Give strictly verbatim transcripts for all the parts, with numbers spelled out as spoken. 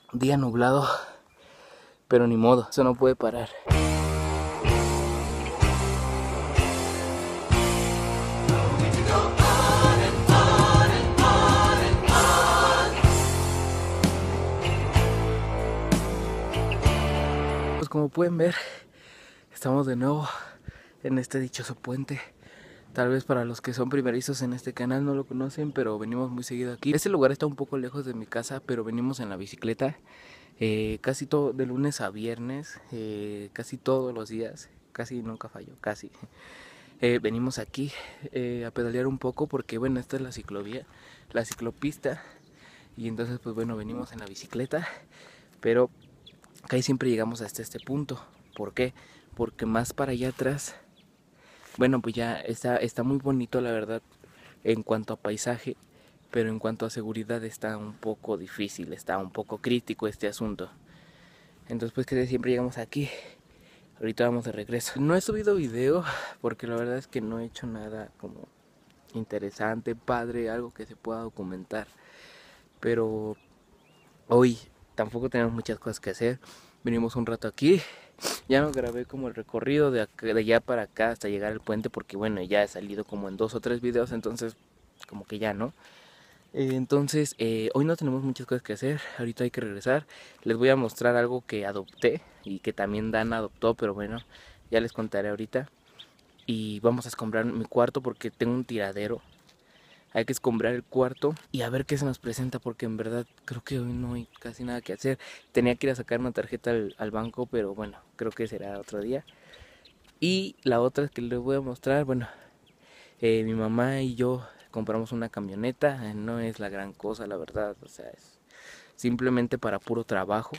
Día nublado, pero ni modo, eso no puede parar. Pues como pueden ver, estamos de nuevo en este dichoso puente. Tal vez para los que son primerizos en este canal no lo conocen, pero venimos muy seguido aquí. Este lugar está un poco lejos de mi casa, pero venimos en la bicicleta eh, casi todo, de lunes a viernes, eh, casi todos los días, casi nunca fallo, casi. Eh, venimos aquí eh, a pedalear un poco porque bueno, esta es la ciclovía, la ciclopista, y entonces pues bueno, venimos en la bicicleta, pero casi siempre llegamos hasta este punto. ¿Por qué? Porque más para allá atrás, bueno, pues ya está, está muy bonito la verdad en cuanto a paisaje, pero en cuanto a seguridad está un poco difícil, está un poco crítico este asunto. Entonces pues que siempre llegamos aquí. Ahorita vamos de regreso. No he subido video porque la verdad es que no he hecho nada como interesante, padre, algo que se pueda documentar. Pero hoy tampoco tenemos muchas cosas que hacer. Venimos un rato aquí. Ya no grabé como el recorrido de, acá, de allá para acá hasta llegar al puente porque bueno, ya he salido como en dos o tres videos, entonces como que ya no. Eh, entonces eh, hoy no tenemos muchas cosas que hacer, ahorita hay que regresar. Les voy a mostrar algo que adopté y que también Dan adoptó, pero bueno, ya les contaré ahorita. Y vamos a escombrar mi cuarto porque tengo un tiradero. Hay que escombrar el cuarto y a ver qué se nos presenta porque en verdad creo que hoy no hay casi nada que hacer. Tenía que ir a sacar una tarjeta al, al banco, pero bueno, creo que será otro día. Y la otra es que les voy a mostrar, bueno, eh, mi mamá y yo compramos una camioneta, eh, no es la gran cosa la verdad, o sea, es simplemente para puro trabajo.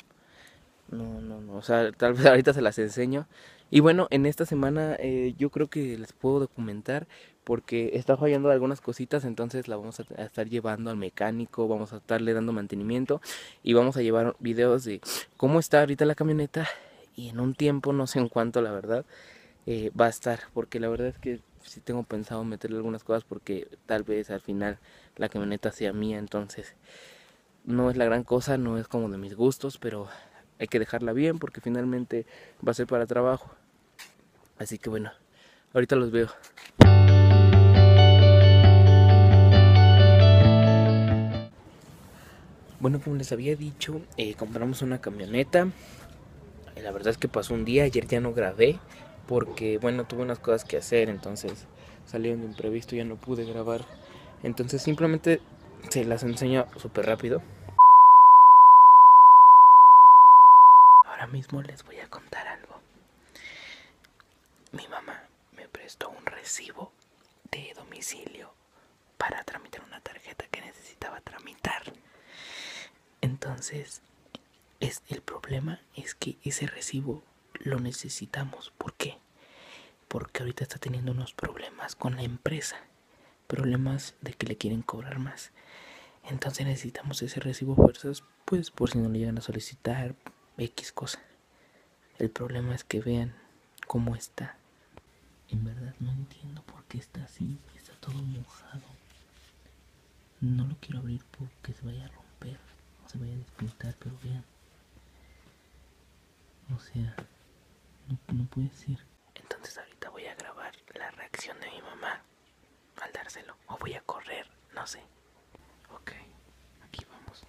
No, no, no, o sea, tal vez ahorita se las enseño. Y bueno, en esta semana eh, yo creo que les puedo documentar porque está fallando algunas cositas, entonces la vamos a, a estar llevando al mecánico, vamos a estarle dando mantenimiento y vamos a llevar videos de cómo está ahorita la camioneta y en un tiempo, no sé en cuánto la verdad, eh, va a estar, porque la verdad es que sí tengo pensado meterle algunas cosas porque tal vez al final la camioneta sea mía, entonces no es la gran cosa, no es como de mis gustos, pero hay que dejarla bien porque finalmente va a ser para trabajo. Así que bueno, ahorita los veo. Bueno, como les había dicho, eh, compramos una camioneta. Eh, la verdad es que pasó un día, ayer ya no grabé porque bueno, tuve unas cosas que hacer, entonces salieron de imprevisto, ya no pude grabar. Entonces simplemente se las enseño súper rápido. Ahora mismo les voy a contar algo. Mi mamá me prestó un recibo de domicilio para tramitar una tarjeta que necesitaba tramitar. Entonces, es, el problema es que ese recibo lo necesitamos. ¿Por qué? Porque ahorita está teniendo unos problemas con la empresa. Problemas de que le quieren cobrar más. Entonces necesitamos ese recibo fuerzas, pues por si no le llegan a solicitar X cosa. El problema es que vean cómo está. En verdad no entiendo por qué está así. Está todo mojado. No lo quiero abrir porque se vaya a romper o se vaya a despintar, pero vean. O sea, no, no puede ser. Entonces ahorita voy a grabar la reacción de mi mamá al dárselo. O voy a correr, no sé. Ok, aquí vamos.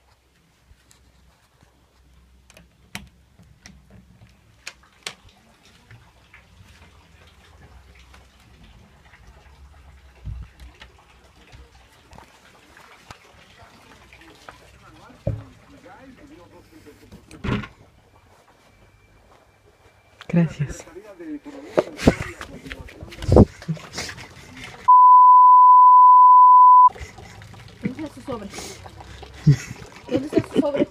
Gracias. ¿Dónde está su sobre? ¿Dónde está su sobre?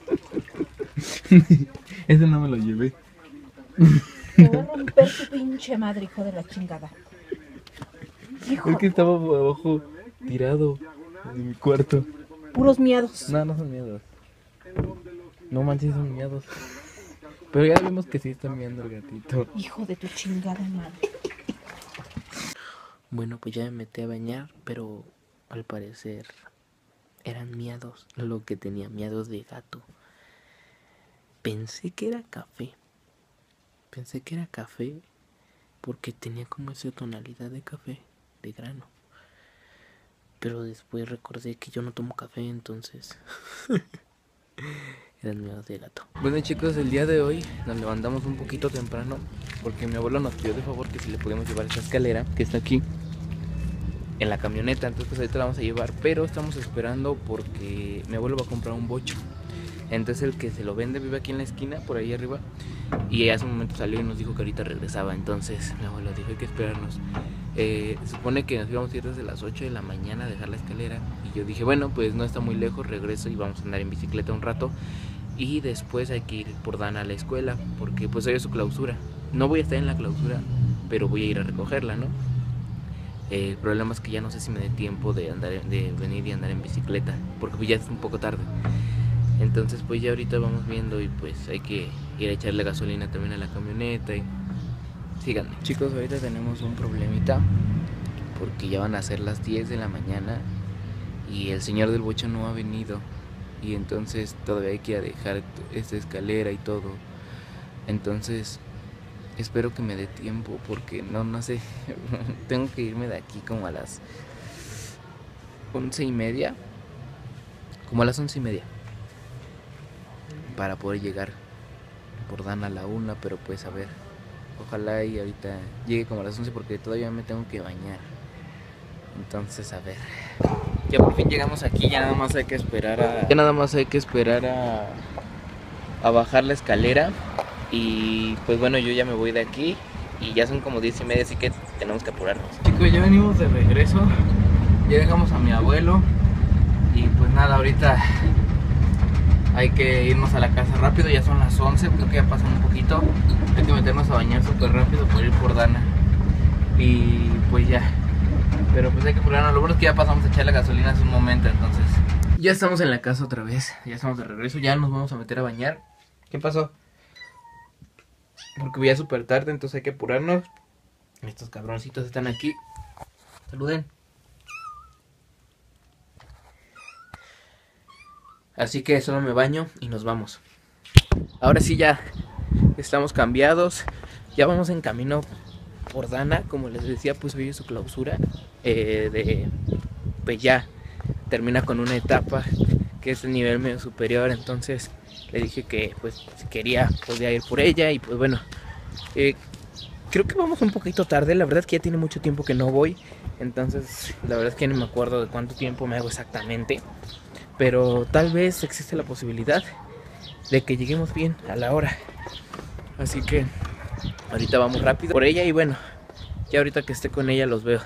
Ese no me lo llevé. Te voy a romper tu pinche madre, hijo de la chingada. Hijo. Es que estaba abajo tirado en mi cuarto. Puros miedos. No, no son miedos. No manches, son miedos. Pero ya vimos que sí están viendo el gatito. Hijo de tu chingada madre. Bueno, pues ya me metí a bañar, pero al parecer eran miados, lo que tenía, miados de gato. pensé que era café. Pensé que era café porque tenía como esa tonalidad de café, de grano. Pero después recordé que yo no tomo café, entonces eran miedos de gato. Bueno chicos, el día de hoy nos levantamos un poquito temprano porque mi abuelo nos pidió de favor que si le podíamos llevar esta escalera que está aquí en la camioneta. Entonces pues ahorita la vamos a llevar, pero estamos esperando porque mi abuelo va a comprar un bocho. Entonces el que se lo vende vive aquí en la esquina, por ahí arriba. Y hace un momento salió y nos dijo que ahorita regresaba. Entonces mi abuelo dijo, hay que esperarnos. eh, Se supone que nos íbamos a ir desde las ocho de la mañana a dejar la escalera. Y yo dije, bueno, pues no está muy lejos, regreso y vamos a andar en bicicleta un rato. Y después hay que ir por Dana a la escuela, porque pues hoy es su clausura. No voy a estar en la clausura, pero voy a ir a recogerla, ¿no? Eh, el problema es que ya no sé si me dé tiempo de, andar, de venir y andar en bicicleta, porque pues ya es un poco tarde. Entonces pues ya ahorita vamos viendo y pues hay que ir a echarle gasolina también a la camioneta y síganme. Chicos, ahorita tenemos un problemita porque ya van a ser las diez de la mañana y el señor del bocho no ha venido. Y entonces todavía hay que ir a dejar esta escalera y todo. Entonces espero que me dé tiempo porque no, no sé. Tengo que irme de aquí como a las once y media. Como a las once y media. Para poder llegar por Dana a la una, pero pues a ver, ojalá y ahorita llegue como a las once porque todavía me tengo que bañar. Entonces a ver, ya por fin llegamos aquí, ya nada más hay que esperar a... Ya nada más hay que esperar a, a bajar la escalera. Y pues bueno, yo ya me voy de aquí y ya son como diez y media, así que tenemos que apurarnos. Chicos, ya venimos de regreso, ya dejamos a mi abuelo. Y pues nada, ahorita hay que irnos a la casa rápido, ya son las once, creo que ya pasan un poquito. Hay que meternos a bañar súper rápido para ir por Dana. Y pues ya, pero pues hay que apurarnos. Lo bueno es que ya pasamos a echarle gasolina hace un momento, entonces ya estamos en la casa otra vez, ya estamos de regreso, ya nos vamos a meter a bañar. ¿Qué pasó? Porque voy a súper tarde, entonces hay que apurarnos. Estos cabroncitos están aquí. Saluden. Así que solo me baño y nos vamos. Ahora sí ya estamos cambiados. Ya vamos en camino por Dana. Como les decía, pues hoy es su clausura. Eh, de, pues ya termina con una etapa que es el nivel medio superior. Entonces le dije que pues si quería podía ir por ella. Y pues bueno, eh, creo que vamos un poquito tarde. La verdad es que ya tiene mucho tiempo que no voy. Entonces la verdad es que no me acuerdo de cuánto tiempo me hago exactamente. Pero tal vez existe la posibilidad de que lleguemos bien a la hora. Así que ahorita vamos rápido por ella y bueno, ya ahorita que esté con ella los veo.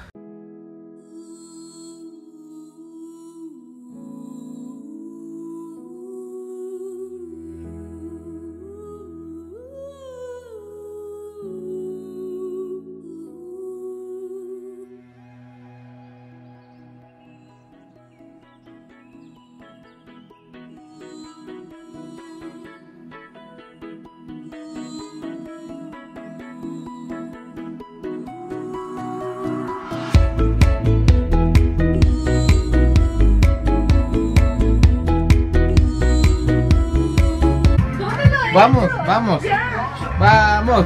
Vamos, vamos, vamos.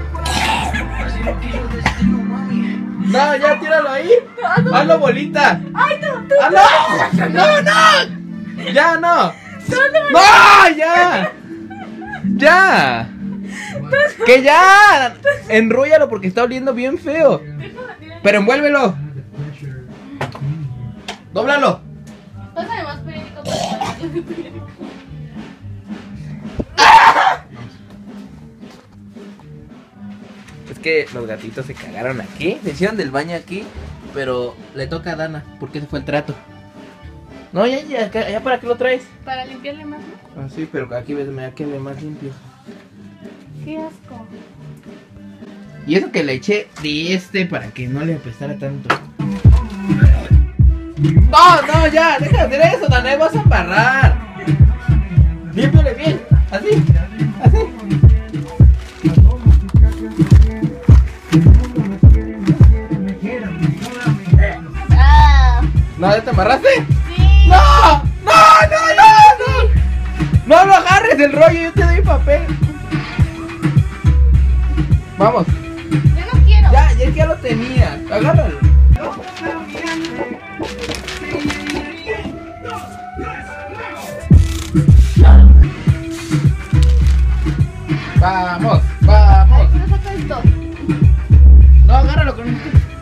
No, ya tíralo ahí. Hazlo bolita. Ay, no, tú. ¡Ah, no! ¡No, no! ¡Ya no! ¡No, ya! ¡Ya! ¡Que ya! Enróllalo porque está oliendo bien feo. Pero envuélvelo. Dóblalo. Pásame más periódico para el periódico. Es que los gatitos se cagaron aquí. Se hicieron del baño aquí. Pero le toca a Dana porque ese fue el trato. No, ya, ya, ya, ¿para qué lo traes? Para limpiarle más, ¿no? Ah, sí, pero aquí ves, me da que le más limpio. Qué asco. Y eso que le eché de este para que no le apestara tanto. No, no, ya, deja de hacer eso, Dana, vas a embarrar. Límpiale bien, así, así. Ah. ¿No, ya te embarraste? Sí. ¡No! ¡No, no, no, no! ¡No lo agarres! quieres el rollo? Yo te doy papel. Vamos. Yo no quiero. Ya, ya que ya lo tenías. Agárralo. Vamos, vamos. ¿Qué saca esto? No, agárralo con el...